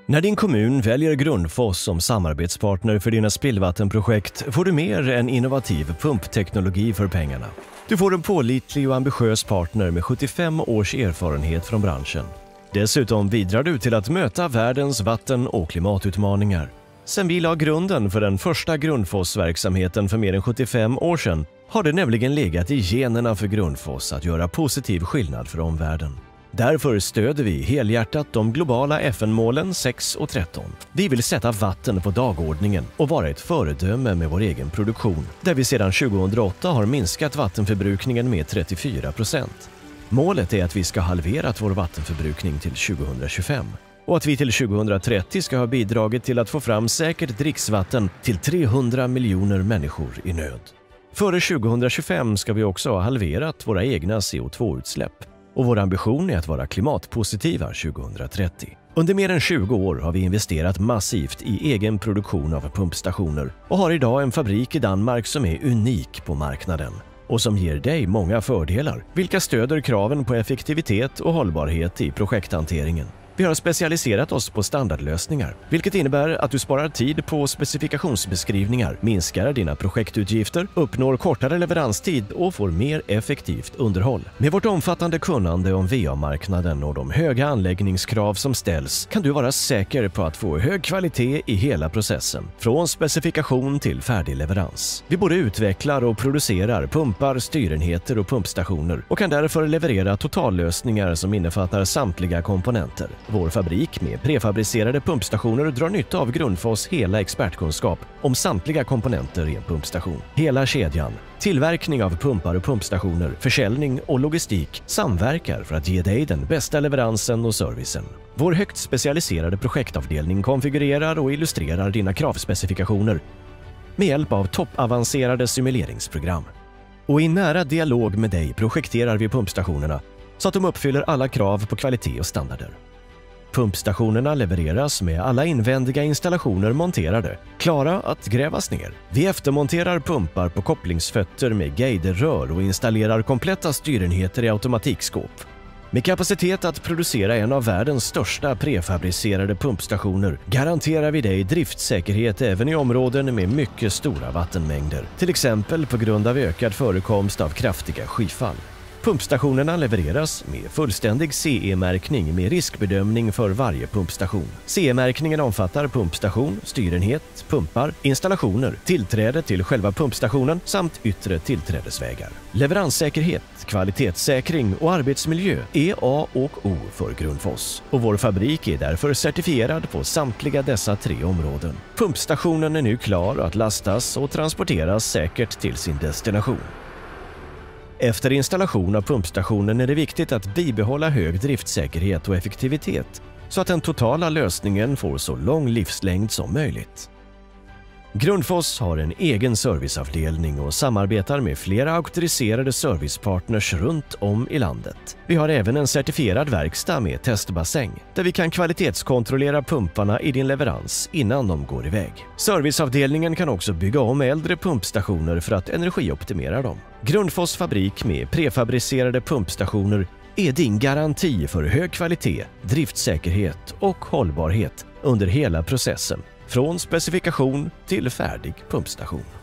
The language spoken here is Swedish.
När din kommun väljer Grundfos som samarbetspartner för dina spillvattenprojekt får du mer än innovativ pumpteknologi för pengarna. Du får en pålitlig och ambitiös partner med 75 års erfarenhet från branschen. Dessutom bidrar du till att möta världens vatten- och klimatutmaningar. Sen vi la grunden för den första Grundfos-verksamheten för mer än 75 år sedan har det nämligen legat i generna för Grundfos att göra positiv skillnad för omvärlden. Därför stöder vi helhjärtat de globala FN-målen 6 och 13. Vi vill sätta vatten på dagordningen och vara ett föredöme med vår egen produktion, där vi sedan 2008 har minskat vattenförbrukningen med 34%. Målet är att vi ska halverat vår vattenförbrukning till 2025 och att vi till 2030 ska ha bidragit till att få fram säkert dricksvatten till 300 miljoner människor i nöd. Före 2025 ska vi också ha halverat våra egna CO2-utsläpp. Och vår ambition är att vara klimatpositiva 2030. Under mer än 20 år har vi investerat massivt i egen produktion av pumpstationer och har idag en fabrik i Danmark som är unik på marknaden och som ger dig många fördelar, vilka stöder kraven på effektivitet och hållbarhet i projekthanteringen. Vi har specialiserat oss på standardlösningar, vilket innebär att du sparar tid på specifikationsbeskrivningar, minskar dina projektutgifter, uppnår kortare leveranstid och får mer effektivt underhåll. Med vårt omfattande kunnande om VA-marknaden och de höga anläggningskrav som ställs kan du vara säker på att få hög kvalitet i hela processen, från specifikation till färdig leverans. Vi både utvecklar och producerar pumpar, styrenheter och pumpstationer och kan därför leverera totallösningar som innefattar samtliga komponenter. Vår fabrik med prefabricerade pumpstationer drar nytta av Grundfos hela expertkunskap om samtliga komponenter i en pumpstation. Hela kedjan, tillverkning av pumpar och pumpstationer, försäljning och logistik samverkar för att ge dig den bästa leveransen och servicen. Vår högt specialiserade projektavdelning konfigurerar och illustrerar dina kravspecifikationer med hjälp av toppavancerade simuleringsprogram. Och i nära dialog med dig projekterar vi pumpstationerna så att de uppfyller alla krav på kvalitet och standarder. Pumpstationerna levereras med alla invändiga installationer monterade, klara att grävas ner. Vi eftermonterar pumpar på kopplingsfötter med guiderrör och installerar kompletta styrenheter i automatikskåp. Med kapacitet att producera en av världens största prefabricerade pumpstationer garanterar vi dig driftsäkerhet även i områden med mycket stora vattenmängder, till exempel på grund av ökad förekomst av kraftiga skyfall. Pumpstationerna levereras med fullständig CE-märkning med riskbedömning för varje pumpstation. CE-märkningen omfattar pumpstation, styrenhet, pumpar, installationer, tillträde till själva pumpstationen samt yttre tillträdesvägar. Leveranssäkerhet, kvalitetssäkring och arbetsmiljö är A och O för Grundfos. Och vår fabrik är därför certifierad på samtliga dessa 3 områden. Pumpstationen är nu klar att lastas och transporteras säkert till sin destination. Efter installation av pumpstationen är det viktigt att bibehålla hög driftsäkerhet och effektivitet så att den totala lösningen får så lång livslängd som möjligt. Grundfos har en egen serviceavdelning och samarbetar med flera auktoriserade servicepartners runt om i landet. Vi har även en certifierad verkstad med testbassäng där vi kan kvalitetskontrollera pumparna i din leverans innan de går iväg. Serviceavdelningen kan också bygga om äldre pumpstationer för att energioptimera dem. Grundfos fabrik med prefabricerade pumpstationer är din garanti för hög kvalitet, driftsäkerhet och hållbarhet under hela processen. Från specifikation till färdig pumpstation.